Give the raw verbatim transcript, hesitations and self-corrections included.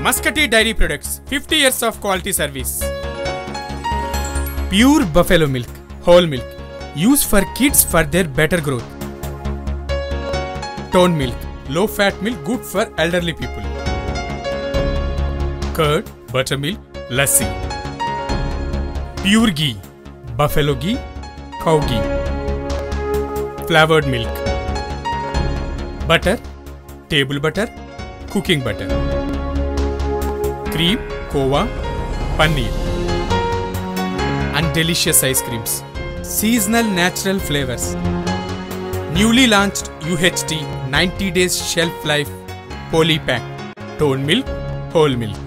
Muscati Dairy Products, fifty years of quality service. Pure buffalo milk, whole milk, used for kids for their better growth. Tone milk, low fat milk, good for elderly people. Curd, buttermilk, lassi. Pure ghee, buffalo ghee, cow ghee. Flavored milk. Butter, table butter, cooking butter. Cream, kova, paneer. And delicious ice creams. Seasonal natural flavors. Newly launched U H T ninety days shelf life Polypack. Tone milk, whole milk.